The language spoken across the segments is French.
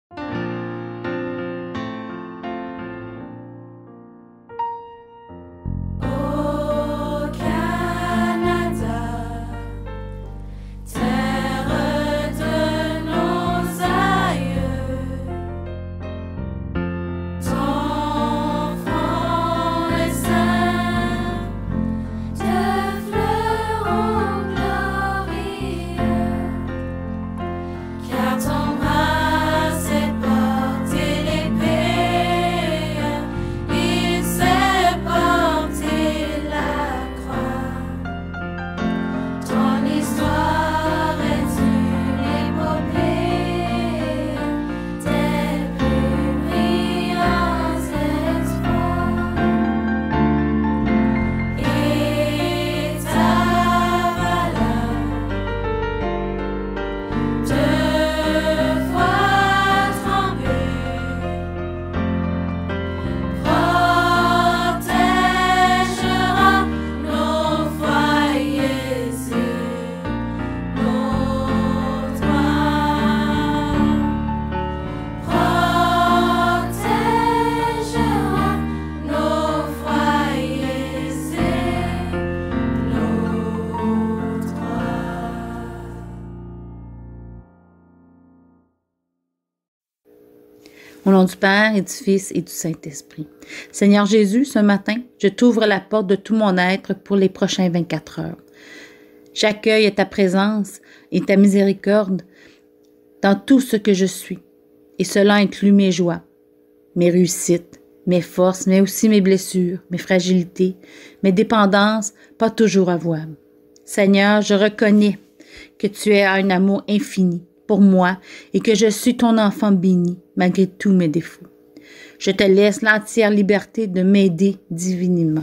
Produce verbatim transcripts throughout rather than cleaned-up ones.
Au nom du Père et du Fils et du Saint-Esprit. Seigneur Jésus, ce matin, je t'ouvre la porte de tout mon être pour les prochains vingt-quatre heures. J'accueille ta présence et ta miséricorde dans tout ce que je suis, et cela inclut mes joies, mes réussites, mes forces, mais aussi mes blessures, mes fragilités, mes dépendances, pas toujours avouables. Seigneur, je reconnais que tu as un amour infini pour moi et que je suis ton enfant béni, malgré tous mes défauts. Je te laisse l'entière liberté de m'aider divinement.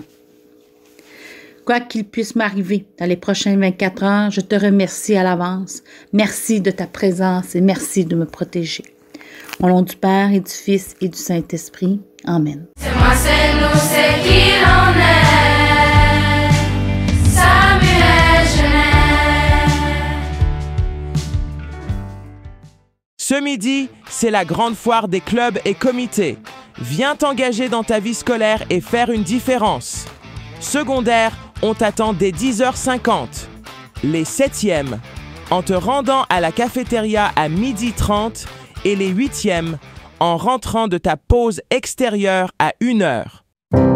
Quoi qu'il puisse m'arriver dans les prochaines vingt-quatre heures, je te remercie à l'avance. Merci de ta présence et merci de me protéger. Au nom du Père et du Fils et du Saint-Esprit. Amen. C'est moi, c'est nous, c'est qui l'on est. Samuel Genest. Ce midi, c'est la grande foire des clubs et comités. Viens t'engager dans ta vie scolaire et faire une différence. Secondaire, on t'attend dès dix heures cinquante. Les septièmes, en te rendant à la cafétéria à midi trente et les huitièmes, en rentrant de ta pause extérieure à une heure.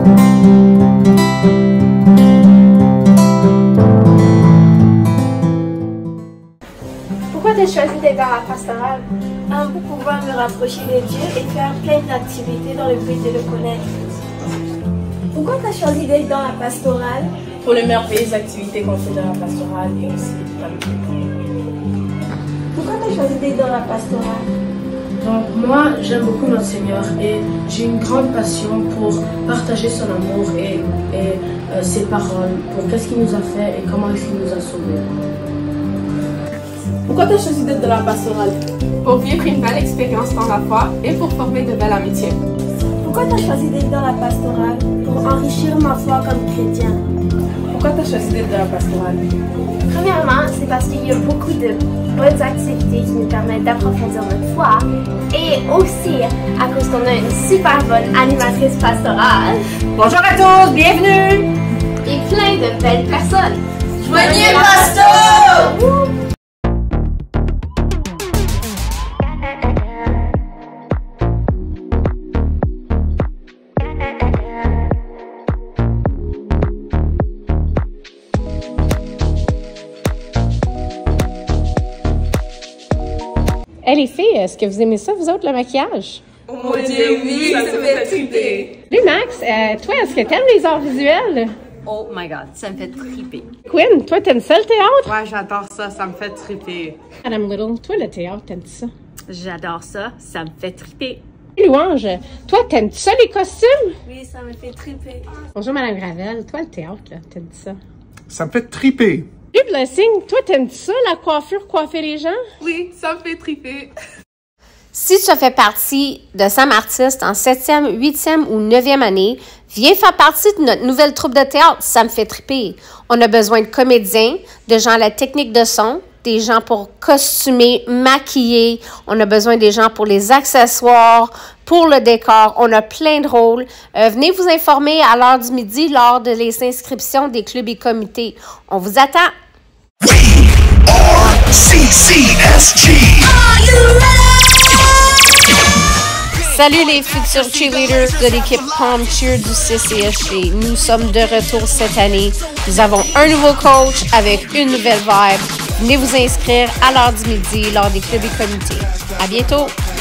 Pourquoi tu as choisi d'être dans la pastorale? Um, pour pouvoir me rapprocher de Dieu et faire plein d'activités dans le but de le connaître. Pourquoi tu as choisi d'être dans la pastorale? Pour les merveilleuses activités qu'on fait dans la pastorale et aussi dans le but. Pourquoi tu as choisi d'être dans la pastorale? Donc moi, j'aime beaucoup notre Seigneur et j'ai une grande passion pour partager son amour et, et euh, ses paroles, pour qu'est-ce qu'il nous a fait et comment est-ce qu'il nous a sauvés. Pourquoi tu as choisi d'être dans la pastorale? Pour vivre une belle expérience dans la foi et pour former de belles amitiés. Pourquoi tu as choisi d'être dans la pastorale? Pour enrichir ma foi comme chrétien. Pourquoi tu as choisi d'être dans la pastorale? Premièrement, c'est parce qu'il y a beaucoup de bonnes activités qui nous permettent d'approfondir notre foi et aussi à cause qu'on a une super bonne animatrice pastorale. Bonjour à tous, bienvenue! Et plein de belles personnes. Joignez Pastor! Hey les filles, est-ce que vous aimez ça, vous autres, le maquillage? Oh mon Dieu, oui, ça me fait triper! Lui, Max, euh, toi, est-ce que t'aimes les arts visuels? Oh my God, ça me fait triper. Quinn, toi, t'aimes ça, le théâtre? Ouais, j'adore ça, ça me fait triper. Madame Little, toi, le théâtre, t'aimes-tu ça? J'adore ça, ça me fait triper. Louange, toi, t'aimes-tu ça, les costumes? Oui, ça me fait triper. Bonjour, Madame Gravel, toi, le théâtre, là, t'aimes-tu ça? Ça me fait triper. Lui, Blessing, toi, t'aimes-tu ça, la coiffure, coiffer les gens? Oui, ça me fait triper. Si tu fais partie de Sam Artiste en septième, huitième ou neuvième année, viens faire partie de notre nouvelle troupe de théâtre. Ça me fait triper. On a besoin de comédiens, de gens à la technique de son, des gens pour costumer, maquiller. On a besoin des gens pour les accessoires, pour le décor. On a plein de rôles. Euh, venez vous informer à l'heure du midi lors de les inscriptions des clubs et comités. On vous attend. We are C C S G. Are you ready? Salut les futurs cheerleaders de l'équipe Palm Cheer du C C S G. Nous sommes de retour cette année. Nous avons un nouveau coach avec une nouvelle vibe. Venez vous inscrire à l'heure du midi lors des clubs et comités. À bientôt!